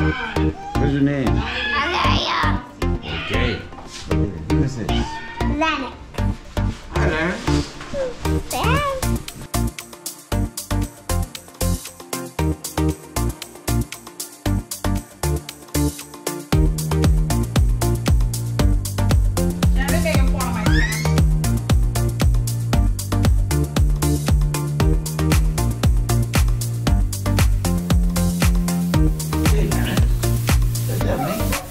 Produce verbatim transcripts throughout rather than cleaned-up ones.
What's your name? Alea. Okay. Who is this? Lennox. Hi there. There. Hey, man. Is that me?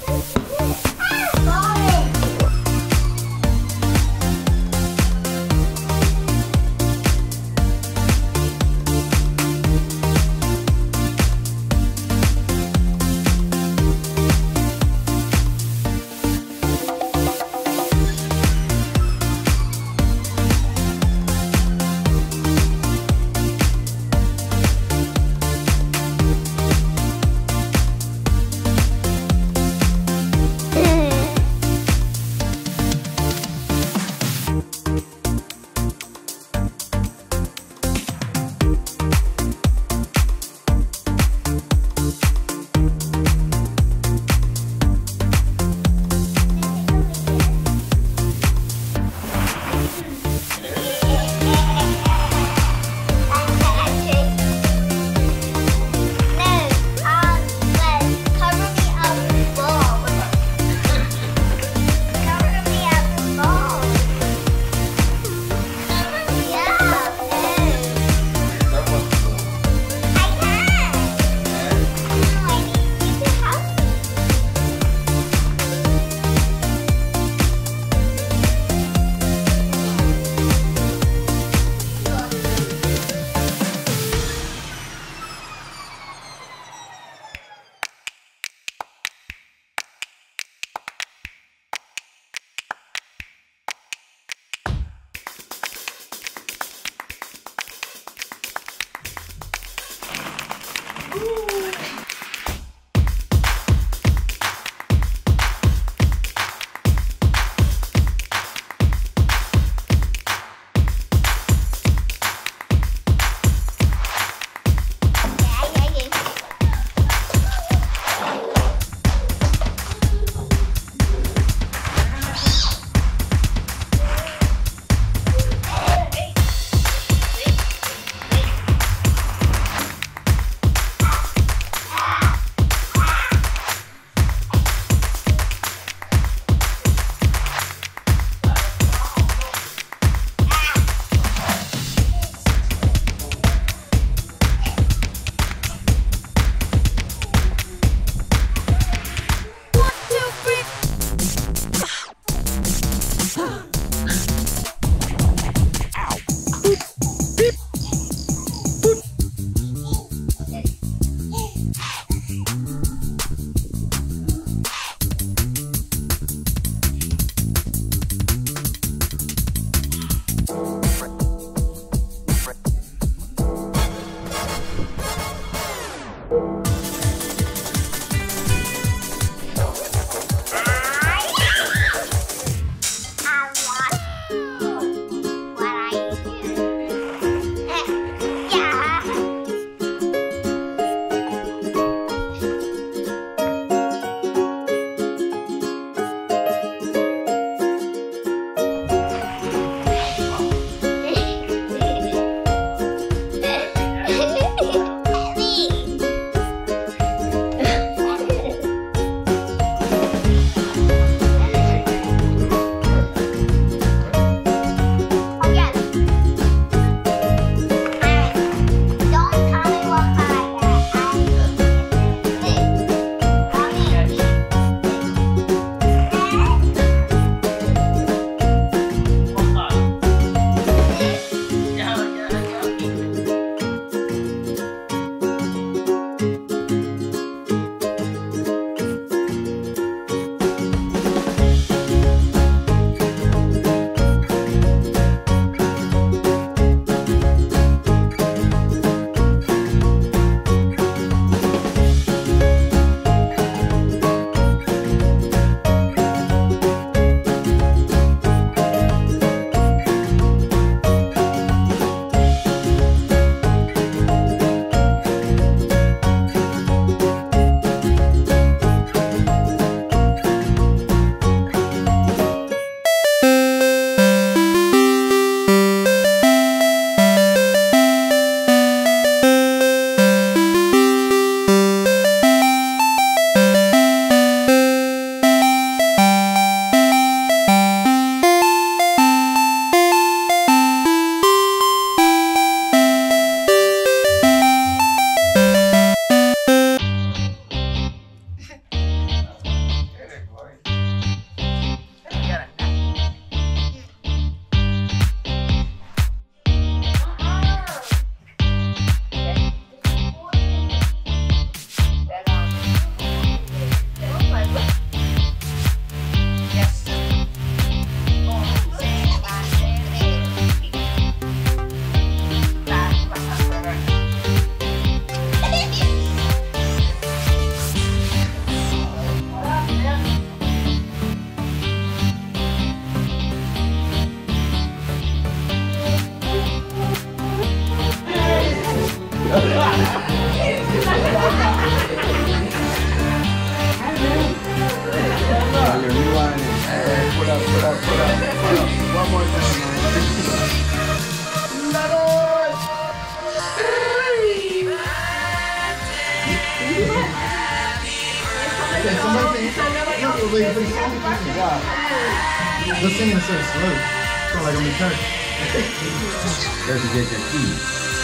wait, wait. Let's sing this so slow. Sound like I'm in church. Don't forget your keys.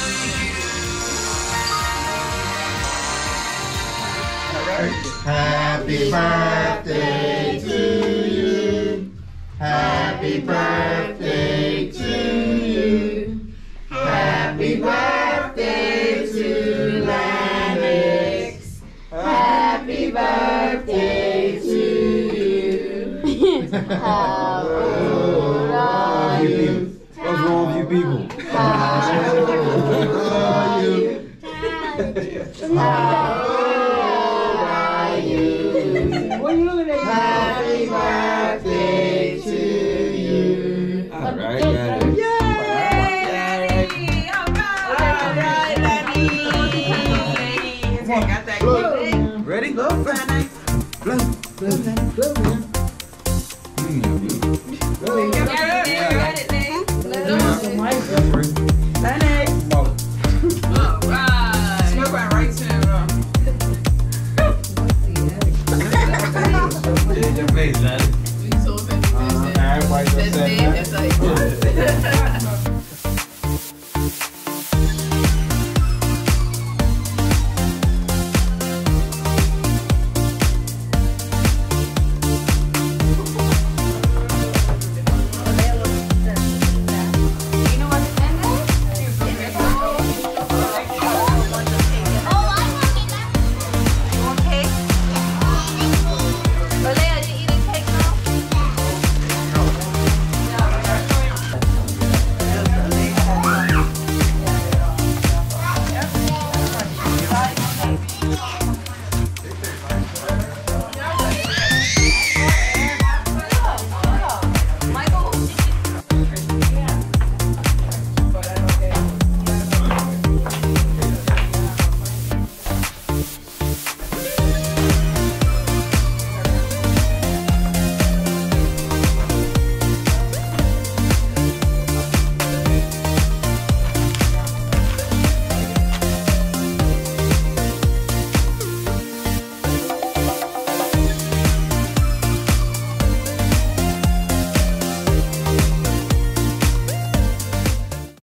Happy birthday to you. Happy birthday to you. Happy birthday to Lennox. Happy birthday to you. How old are you? What's wrong with you people? How old are you? How old are you? What are you looking at? Happy birthday to you. All right, got it. Yay! All right, Lenny. Got that good. Ready? Blow, blow, blow, blow, blow, blow. Your face, Lenny.